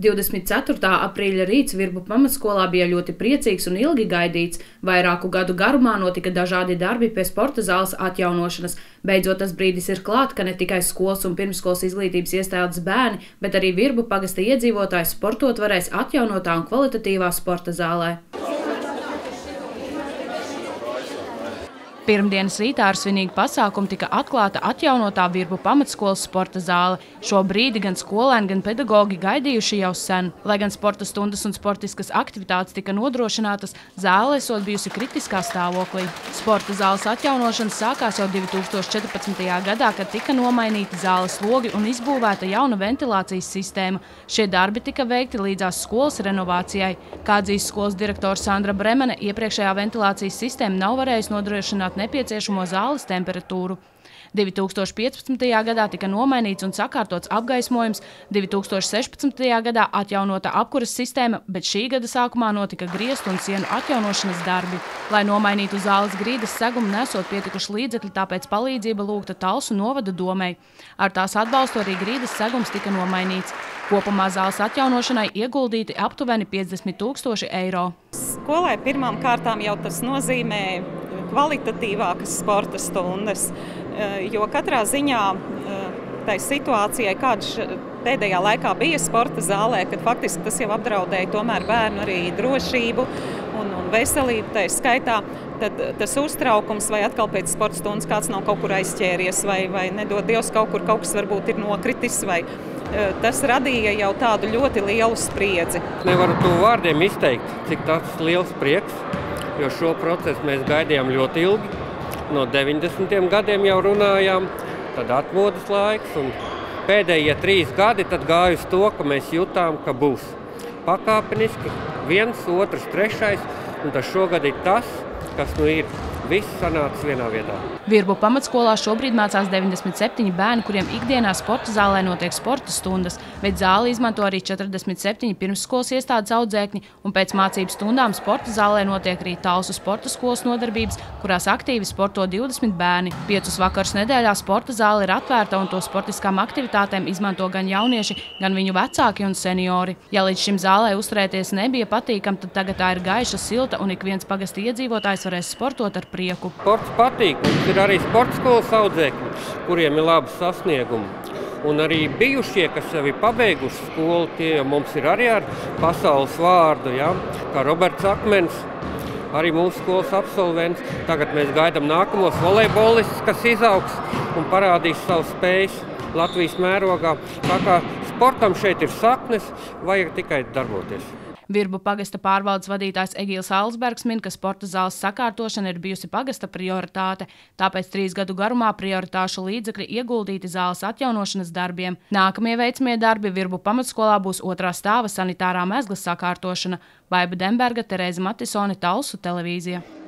24. aprīļa rīts Virbu pamatskolā bija ļoti priecīgs un ilgi gaidīts. Vairāku gadu garumā notika dažādi darbi pie sporta zāles atjaunošanas. Beidzot tas brīdis ir klāt, ka ne tikai skolas un pirmskolas izglītības iestādes bērni, bet arī Virbu pagasta iedzīvotāji sportot varēs atjaunotā un kvalitatīvā sporta zālē. Pirmdienas rītā ar svinīgu pasākumu tika atklāta atjaunotā Virbu pamatskolas sporta zāle. Šo brīdi gan skolēni, gan pedagogi gaidījuši jau sen. Lai gan sporta stundas un sportiskas aktivitātes tika nodrošinātas, zāle esot bijusi kritiskā stāvoklī. Sporta zāles atjaunošana sākās jau 2014. gadā, kad tika nomainīti zāles logi un izbūvēta jauna ventilācijas sistēma. Šie darbi tika veikti līdzās skolas renovācijai. Kā atzīst skolas direktore Sandra Bremene, iepriekšējā ventilācijas sistēma nav varējusi nodrošināt nepieciešamo zāles temperatūru. 2015. gadā tika nomainīts un sakārtots apgaismojums, 2016. gadā atjaunota apkuras sistēma, bet šī gada sākumā notika griestu un sienu atjaunošanas darbi. Lai nomainītu zāles grīdas segumu, nesot pietikuši līdzekļi, tāpēc palīdzība lūgta Talsu novada domei. Ar tās atbalstu arī grīdas segums tika nomainīts. Kopumā zāles atjaunošanai ieguldīti aptuveni 50 000 eiro. Skolai pirmām kārtām jau tas nozīmē kvalitatīvākas sporta stundas, jo katrā ziņā tai situācijai, kāda pēdējā laikā bija sporta zālē, kad faktiski tas jau apdraudēja tomēr bērnu arī drošību un veselību tai skaitā, tad tas uztraukums vai atkal pēc sporta stundas kāds nav kaut kur aizķēries vai nedod Dievs kaut kas varbūt ir nokritis vai tas radīja jau tādu ļoti lielu spriedzi. Nevaru to vārdiem izteikt, cik tas liels prieks, jo šo procesu mēs gaidījām ļoti ilgi. No 90. gadiem jau runājām, tad atmodas laiks un pēdējie 3 gadi tad gāja uz to, ka mēs jutām, ka būs pakāpeniski 1, 2, 3, un tas šogad ir tas, kas nu ir. Viss sanāca vienā vietā. Virbu pamatskolā šobrīd mācās 97 bērni, kuriem ikdienā sporta zālē notiek sporta stundas, bet zāli izmanto arī 47 pirmsskolas iestādes audzēkņi, un pēc mācību stundām sporta zālē notiek arī Talsu sporta skolas nodarbības, kurās aktīvi sporto 20 bērni. 5 vakarus nedēļā sporta zāle ir atvērta, un to sportiskām aktivitātēm izmanto gan jaunieši, gan viņu vecāki un seniori. Ja līdz šim zālē uzturēties nebija patīkam, tad tagad tā ir gaiša, silta, un ik viens pagasta iedzīvotājs varēs sportot ar prieku. Sports patīk, mums ir arī sporta skolas audzēkņi, kuriem ir labi sasniegumi. Un arī bijušie, kas jau ir pabeiguši skolu, tie mums ir arī ar pasaules vārdu, ja? Kā Roberts Akmens, arī mūsu skolas absolvents. Tagad mēs gaidām nākamos volejbolistus, kas izaugs un parādīs savu spējas Latvijas mērogā. Tā kā sportam šeit ir saknes, vajag tikai darboties. Virbu pagasta pārvaldes vadītājs Egīls Alsbergs min, ka sporta zāles sakārtošana ir bijusi pagasta prioritāte, tāpēc 3 gadu garumā prioritāšu līdzekļi ieguldīti zāles atjaunošanas darbiem. Nākamie veicamie darbi Virbu pamatskolā būs 2. stāva sanitārā mezglas sakārtošana. Baiba Demberga, Terēza Matisone, Talsu televīzija.